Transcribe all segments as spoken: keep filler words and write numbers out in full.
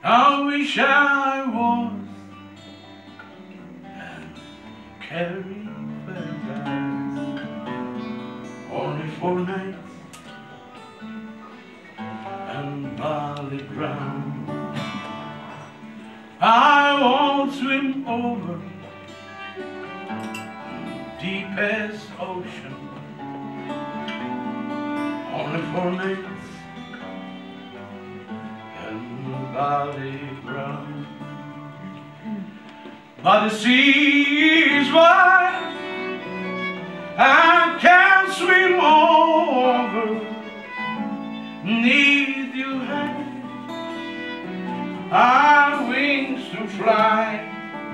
I wish I was and carry paradise only for nights and barley ground. I won't swim over deepest ocean only for nights and barley ground. But the sea is wide, I can't swim over. Need you have our wings to fly.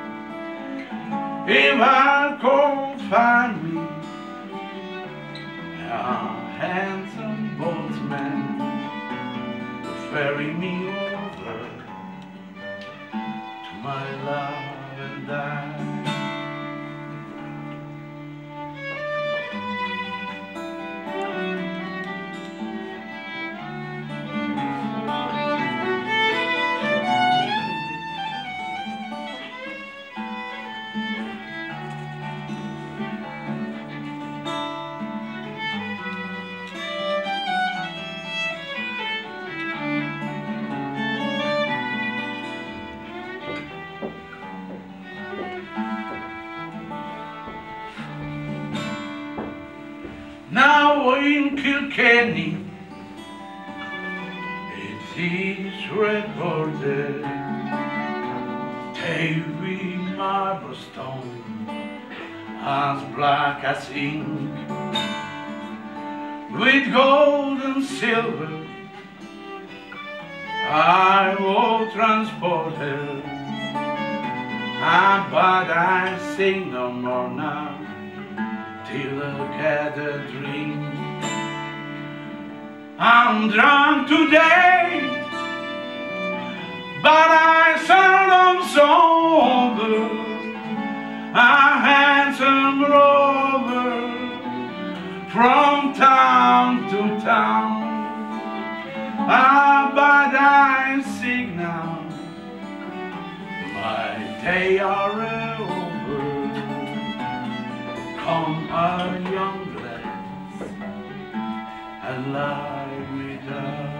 If I could find me a handsome boatman to ferry me over to my love and I. Now in Kilkenny it is recorded, Davy marble stone as black as ink, with gold and silver I will transport her. Ah, but I sing no more now till I get a drink. I'm drunk today, but I seldom sober. A handsome rover from town to town. Ah, but I sing now, my day are over. Come our young lads and lie me down.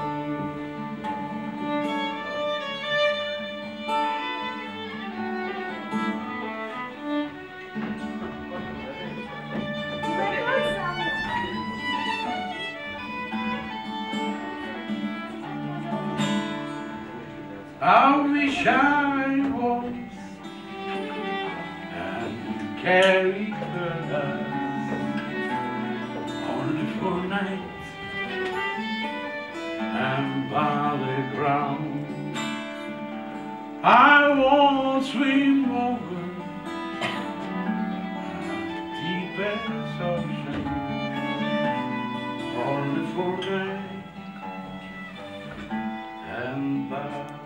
I wish I was and carried her only for nights and barley ground. I won't swim over deepest ocean only for nights and barley.